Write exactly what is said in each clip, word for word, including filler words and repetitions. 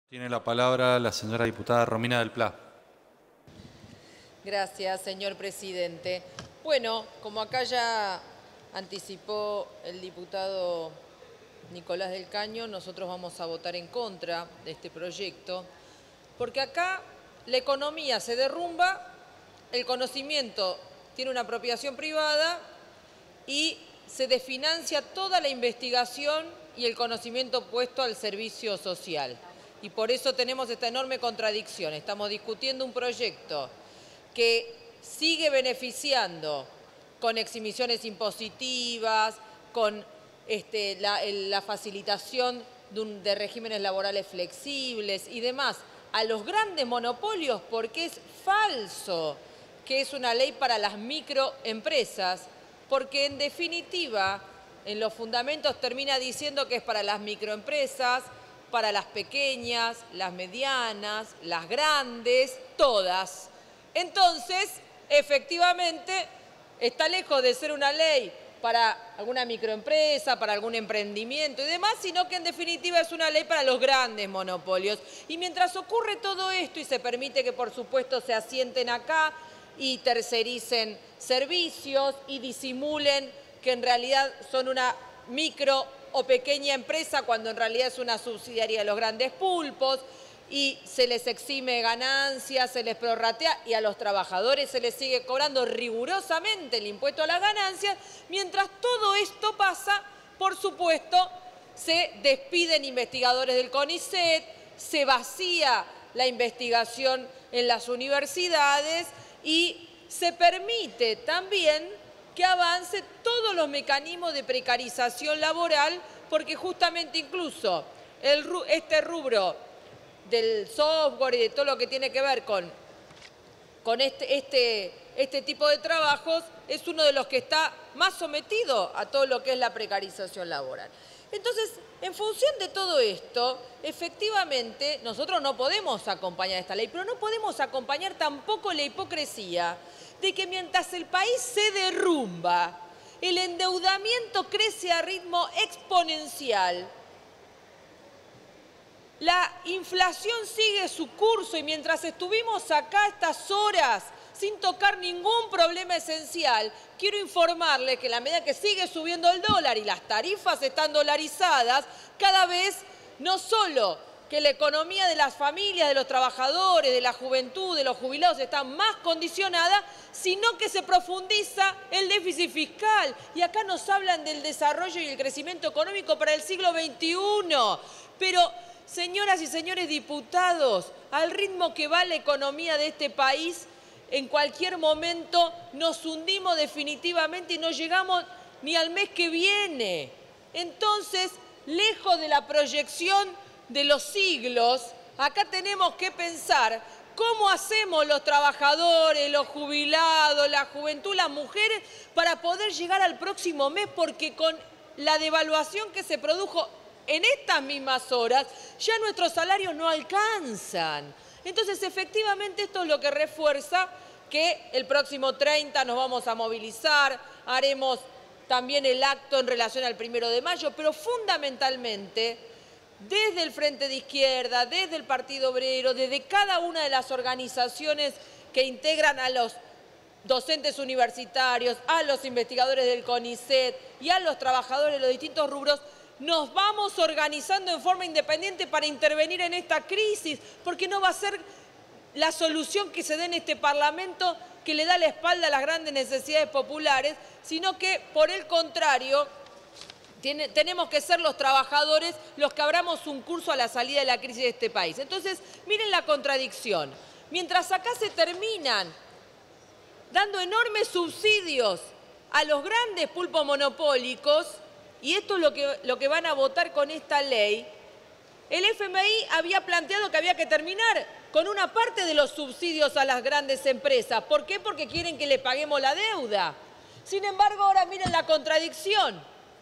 Tiene la palabra la señora diputada Romina del Pla. Gracias, señor presidente. Bueno, como acá ya anticipó el diputado Nicolás del Caño, nosotros vamos a votar en contra de este proyecto, porque acá la economía se derrumba, el conocimiento tiene una apropiación privada y se desfinancia toda la investigación y el conocimiento puesto al servicio social. Y por eso tenemos esta enorme contradicción. Estamos discutiendo un proyecto que sigue beneficiando con exhibiciones impositivas, con este, la, la facilitación de, un, de regímenes laborales flexibles y demás a los grandes monopolios, porque es falso que es una ley para las microempresas, porque en definitiva en los fundamentos termina diciendo que es para las microempresas, para las pequeñas, las medianas, las grandes, todas. Entonces, efectivamente, está lejos de ser una ley para alguna microempresa, para algún emprendimiento y demás, sino que en definitiva es una ley para los grandes monopolios. Y mientras ocurre todo esto y se permite que por supuesto se asienten acá y tercericen servicios y disimulen que en realidad son una micro o pequeña empresa cuando en realidad es una subsidiaria de los grandes pulpos, y se les exime ganancias, se les prorratea y a los trabajadores se les sigue cobrando rigurosamente el impuesto a las ganancias. Mientras todo esto pasa, por supuesto, se despiden investigadores del CONICET, se vacía la investigación en las universidades y se permite también que avance todos los mecanismos de precarización laboral, porque justamente incluso el, este rubro del software y de todo lo que tiene que ver con, con este, este, este tipo de trabajos es uno de los que está más sometido a todo lo que es la precarización laboral. Entonces, en función de todo esto, efectivamente, nosotros no podemos acompañar esta ley, pero no podemos acompañar tampoco la hipocresía de que mientras el país se derrumba, el endeudamiento crece a ritmo exponencial, la inflación sigue su curso y mientras estuvimos acá estas horas sin tocar ningún problema esencial, quiero informarles que en la medida que sigue subiendo el dólar y las tarifas están dolarizadas, cada vez no solo que la economía de las familias, de los trabajadores, de la juventud, de los jubilados está más condicionada, sino que se profundiza el déficit fiscal. Y acá nos hablan del desarrollo y el crecimiento económico para el siglo veintiuno. Pero, señoras y señores diputados, al ritmo que va la economía de este país, en cualquier momento nos hundimos definitivamente y no llegamos ni al mes que viene. Entonces, lejos de la proyección de los siglos, acá tenemos que pensar cómo hacemos los trabajadores, los jubilados, la juventud, las mujeres, para poder llegar al próximo mes, porque con la devaluación que se produjo en estas mismas horas, ya nuestros salarios no alcanzan. Entonces, efectivamente, esto es lo que refuerza que el próximo treinta nos vamos a movilizar, haremos también el acto en relación al primero de mayo, pero fundamentalmente, desde el Frente de Izquierda, desde el Partido Obrero, desde cada una de las organizaciones que integran a los docentes universitarios, a los investigadores del CONICET y a los trabajadores de los distintos rubros, nos vamos organizando en forma independiente para intervenir en esta crisis, porque no va a ser la solución que se dé en este Parlamento que le da la espalda a las grandes necesidades populares, sino que, por el contrario, tiene, tenemos que ser los trabajadores los que abramos un curso a la salida de la crisis de este país. Entonces, miren la contradicción. Mientras acá se terminan dando enormes subsidios a los grandes pulpos monopólicos, y esto es lo que, lo que van a votar con esta ley, el F M I había planteado que había que terminar con una parte de los subsidios a las grandes empresas. ¿Por qué? Porque quieren que le paguemos la deuda. Sin embargo, ahora miren la contradicción.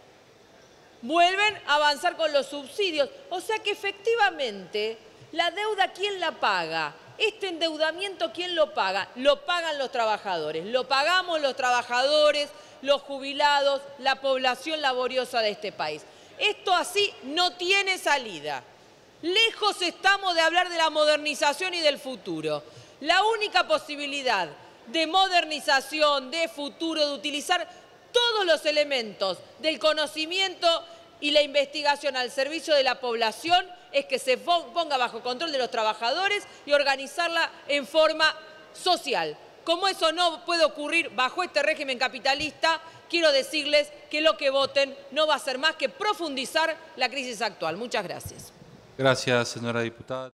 Vuelven a avanzar con los subsidios. O sea que efectivamente, la deuda, ¿quién la paga? Este endeudamiento, ¿quién lo paga? Lo pagan los trabajadores. Lo pagamos los trabajadores, los jubilados, la población laboriosa de este país. Esto así no tiene salida. Lejos estamos de hablar de la modernización y del futuro. La única posibilidad de modernización, de futuro, de utilizar todos los elementos del conocimiento y la investigación al servicio de la población es que se ponga bajo control de los trabajadores y organizarla en forma social. Como eso no puede ocurrir bajo este régimen capitalista, quiero decirles que lo que voten no va a ser más que profundizar la crisis actual. Muchas gracias. Gracias, señora diputada.